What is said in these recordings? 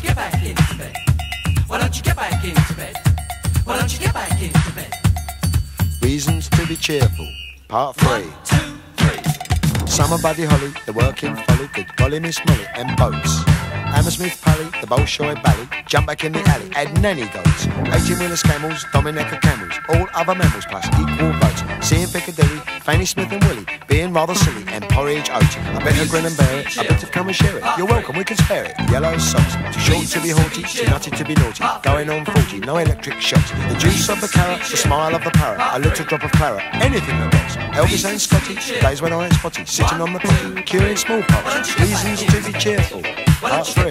get back into bed? Why don't you get back into bed? Why don't you get back into bed? Reasons to be cheerful, part 3. 1, 2, 3. Summer Buddy Holly, the working folly, good golly Miss Molly, and boats. Hammersmith Pally, the Bolshoi Bally, jump back in the alley, add nanny goats. 18-wheeler camels, Dominica camels, all other mammals plus equal votes. Seeing Piccadilly, Fanny Smith and Willie, being rather silly, and porridge oats. I better grin and bear it, I better come and share it. You're welcome, we can spare it. Yellow socks, too short to be haughty, too nutty to be naughty. Going on 40, no electric shocks. The juice of the carrot, the smile of the parrot, a little drop of claret, anything that rocks. Elvis and Scotty, days when I ain't spotty, sitting on the potty, curing smallpox. Reasons to be cheerful, part 3.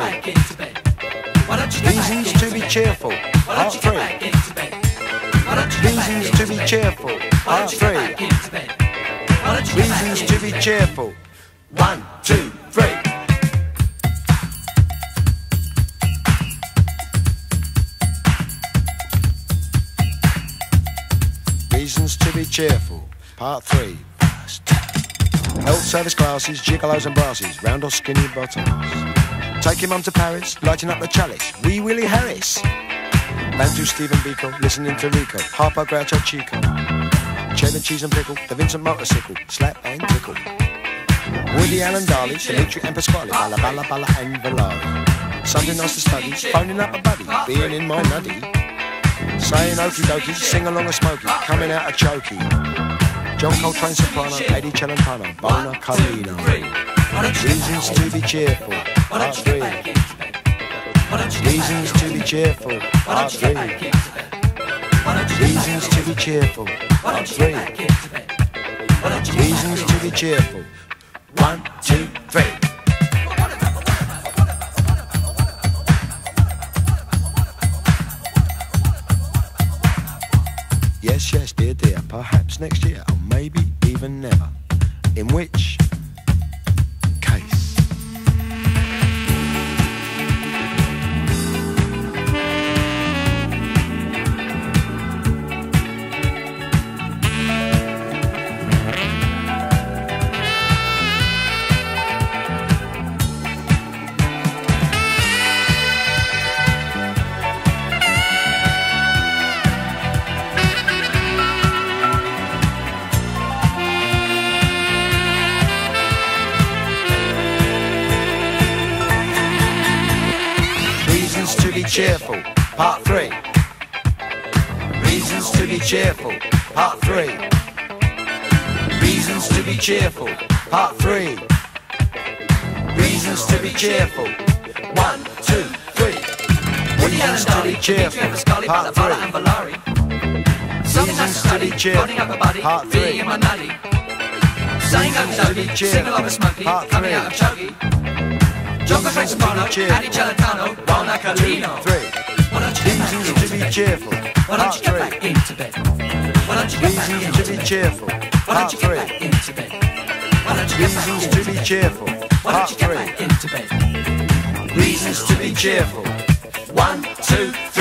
Reasons to be cheerful, part 3. Reasons to be cheerful, part 3. Reasons to be cheerful, 1, 2, 3. Reasons to be cheerful, part 3. Health service classes, gigolos and brasses, round or skinny bottoms. Taking mum to Paris, lighting up the chalice, Wee Willie Harris. Bantu Stephen Biko, listening to Rico, Harpo Groucho Chico. Cheddar cheese and pickle, the Vincent motorcycle, slap and tickle. Woody Allen Darley, Dimitri and Pasquale, Balla Balla Balla and Valari. Sunday nights to study, phoning up a buddy, being in my nuddy. Saying okie dokie, sing along a smoky, coming out a chokey. John Coltrane soprano, Eddie Celentano, Bona Carlino. Reasons to be cheerful, part 3. Reasons to be cheerful, part 3. Reasons to be cheerful, part 3. Reasons to be cheerful, 1, 2, 3. Yes, yes, dear, dear, perhaps next year, or maybe even never. In which case? Cheerful, part 3. Reasons to be cheerful, part 3. Reasons to be cheerful, part 3. Reasons to be cheerful, 1, 2, 3. Reasons to be cheerful, part 3. Reasons to be cheerful, part 3. Reasons to be cheerful, part 3. John Coltrane soprano, Eddie Celentano, Bona Carlino. 3. Reasons to be cheerful, part 3. Reasons to be cheerful, part 3. Reasons to be cheerful, part 3. Reasons to be cheerful, 1, 2, 3.